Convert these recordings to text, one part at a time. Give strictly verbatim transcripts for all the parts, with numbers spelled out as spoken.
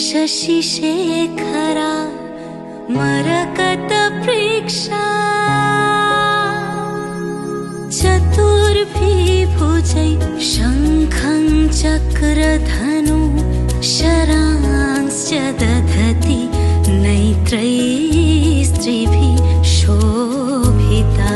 शशिशेखरा मरकतप्रेक्षा चतुर्भिभुजै शङ्खं चक्रधनु शरांश्च दधति नैत्रैः स्त्रिभिः शोभिता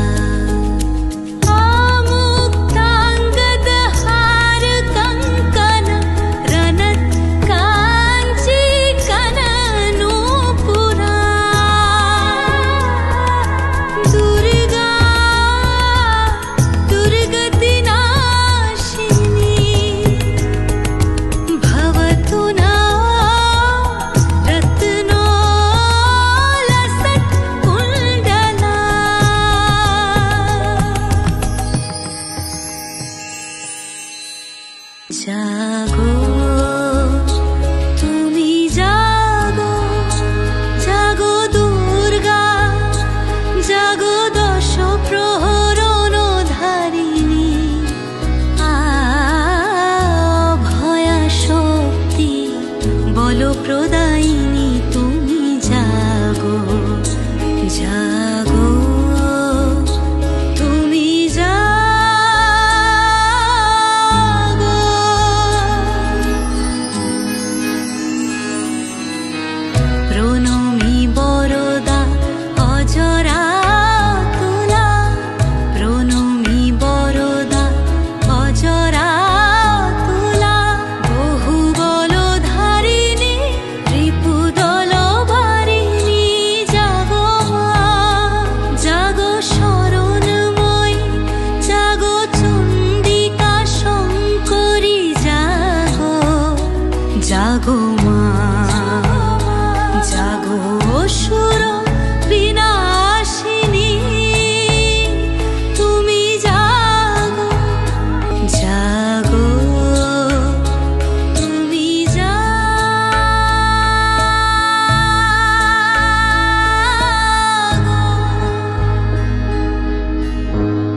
जागो तुमी जागो जागो दुर्गा जागो दश प्रहरण धारिणी अभया शक्ति बल प्रदायिनी तुमी जागो जागो तुमी প্রণমী বরদা অজরা তুলা প্রণমী বরদা অজরা তুলা বহু বলধারিণী রিপুদল বারিণী জাগো মা জাগো শরণময়ী জাগো চণ্ডিকা শঙ্করী জাগো জাগো